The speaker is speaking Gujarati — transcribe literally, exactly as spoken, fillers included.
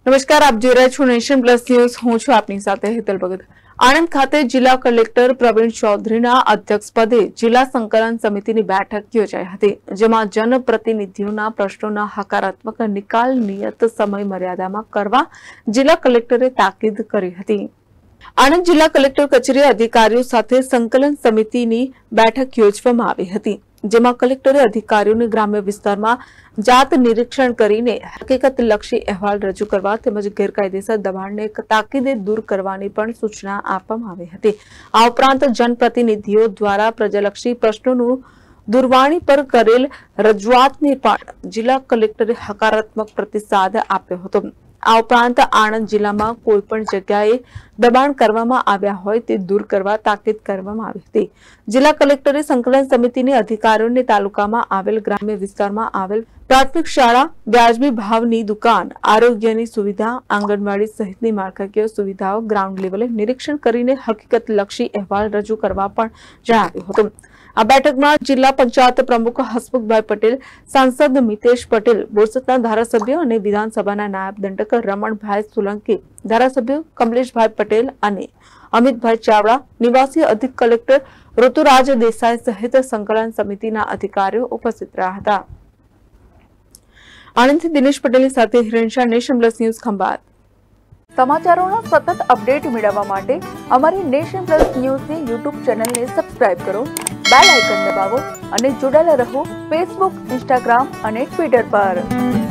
નમસ્કાર, આપ જોઈ રહ્યા છો નેશન પ્લસ ન્યૂઝ। હું છું આપની સાથે હેતલ ભગત। આણંદ ખાતે જિલ્લા કલેક્ટર પ્રવીણ ચૌધરીના અધ્યક્ષપદે જિલ્લા સંકલન સમિતિની બેઠક યોજાઈ હતી, જેમાં જનપ્રતિનિધિઓના પ્રશ્નોના હકારાત્મક નિકાલ નિયત સમય મર્યાદામાં કરવા જિલ્લા કલેક્ટરે તાકીદ કરી હતી। આણંદ જિલ્લા કલેક્ટર કચેરીએ અધિકારીઓ સાથે સંકલન સમિતિની બેઠક યોજવામાં આવી હતી, જેમાં કલેક્ટરે અધિકારીઓને ગ્રામ્ય વિસ્તારમાં જાત નિરીક્ષણ કરીને હકીકતલક્ષી અહેવાલ રજૂ કરવા તેમજ ગેરકાયદેસર દબાણને તાકીદે દૂર કરવાની પણ સૂચના આપવામાં આવી હતી। આ ઉપરાંત જનપ્રતિનિધિઓ દ્વારા પ્રજાલક્ષી પ્રશ્નોનું દૂરવાણી પર કરેલ રજૂઆતને પણ જિલ્લા કલેક્ટરે હકારાત્મક પ્રતિસાદ આપ્યો હતો। આ ઉપરાંત આણંદ જિલ્લામાં કોઈ પણ જગ્યાએ દબાણ કરવામાં આવ્યા હોય તે દૂર કરવા તાકીદ કરવામાં આવી હતી। જિલ્લા કલેક્ટરે સંકલન સમિતિની અધિકારીઓને તાલુકામાં આવેલ ગ્રામ્ય વિસ્તારમાં આવેલ પ્રાથમિક શાળા, વ્યાજબી ભાવની દુકાન, આરોગ્યની સુવિધા, આંગણવાડી સહિતની માળખાકીય સુવિધાઓ ગ્રાઉન્ડ લેવલે નિરીક્ષણ કરીને હકીકતલક્ષી અહેવાલ રજૂ કરવા પણ જણાવ્યું હતું। આ બેઠકમાં જિલ્લા પંચાયત પ્રમુખ હસમુખભાઈ પટેલ, સાંસદ મિતેશ પટેલ, બોરસદના ધારાસભ્ય અને વિધાનસભાના નાયબ દંડક રમણભાઈ સોલંકી, ધારાસભ્ય કમલેશભાઈ પટેલ અને અમિતભાઈ ચાવડા, નિવાસી અધિક કલેક્ટર ઋતુરાજ દેસાઈ સહિત સંકલન સમિતિના અધિકારીઓ ઉપસ્થિત રહ્યા હતા। આણંદથી દિનેશ પટેલની સાથે Hiren Shah, Nation Plus News, Khambhat. સમાચારોના સતત અપડેટ મેળવવા માટે અમારી નેશન પ્લસ ન્યૂઝની યુટ્યુબ ચેનલને સબસ્ક્રાઇબ કરો, બેલ આઇકન દબાવો અને જોડાયેલા રહો ફેસબુક, ઇન્સ્ટાગ્રામ અને ટ્વિટર પર।